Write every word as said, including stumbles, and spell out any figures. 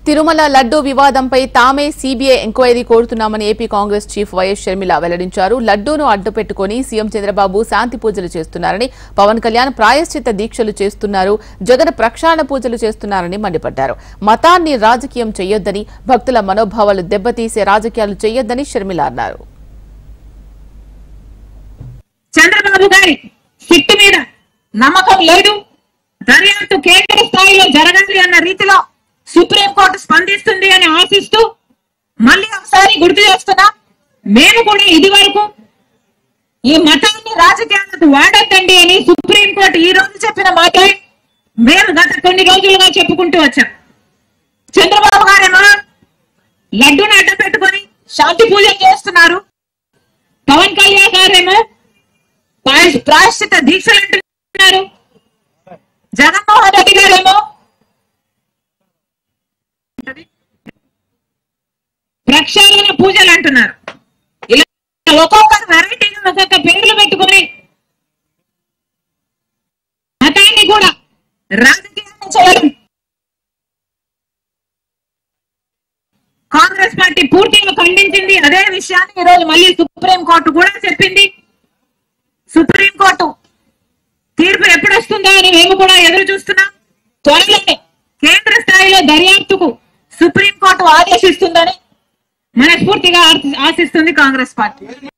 తిరుమల లడ్డూ వివాదంపై తామే CBI enquiry కోరుతున్నామని AP Congress chief YS Sharmila వెల్లడించారు. లడ్డూను అడ్డుపెట్టుకుని సీఎం చంద్రబాబు శాంతి పూజలు చేస్తున్నారని, పవన్ కళ్యాణ్ ప్రాయశ్చిత్త దీక్షలు చేస్తున్నారు, జగన్ ప్రక్షాళన పూజలు చేస్తున్నారని మండిపడ్డారు. మతాన్ని రాజకీయం చేయొద్దని, భక్తుల మనోభావాలు దెబ్బతీసే రాజకీయాలు చేయొద్దని షర్మిల అన్నారు. చంద్రబాబు గారి సిట్టు మీద నమ్మకం లేదు, దర్యాప్తు కేంద్ర స్థాయిలో జరగాలి అన్న రీతిలో సుప్రీంకోర్టు స్పందిస్తుంది అని ఆశిస్తూ మళ్ళీ ఒకసారి గుర్తు చేస్తున్నా, మేము కూడా ఇది వరకు ఈ మతాన్ని రాజకీయాలకు వాడొద్దండి అని సుప్రీంకోర్టు ఈ రోజు చెప్పిన మాట మేము గత కొన్ని రోజులుగా చెప్పుకుంటూ వచ్చాం. చంద్రబాబు గారేమో లడ్డూని అడ్డ పెట్టుకొని శాంతి పూజలు చేస్తున్నారు, పవన్ కళ్యాణ్ గారేమో ప్రాయశ్చిత దీక్షలు అంటున్నారు, జగన్మోహన్ రెడ్డి గారేమో ప్రక్షాళన పూజలు అంటున్నారు. ఇలా ఒక్కొక్కరు వెరైటీగా ఒక్కొక్క పేర్లు పెట్టుకుని మతాన్ని కూడా రాజకీయాన్ని చేయడం కాంగ్రెస్ పార్టీ పూర్తిగా ఖండించింది. అదే విషయాన్ని ఈ రోజు మళ్ళీ సుప్రీంకోర్టు కూడా చెప్పింది. సుప్రీంకోర్టు తీర్పు ఎప్పుడు వస్తుందో అని మేము కూడా ఎదురు చూస్తున్నాం. త్వరలోనే కేంద్ర స్థాయిలో దర్యాప్తుకు సుప్రీంకోర్టు ఆదేశిస్తుందని మనస్ఫూర్తిగా ఆశిస్తుంది కాంగ్రెస్ పార్టీ.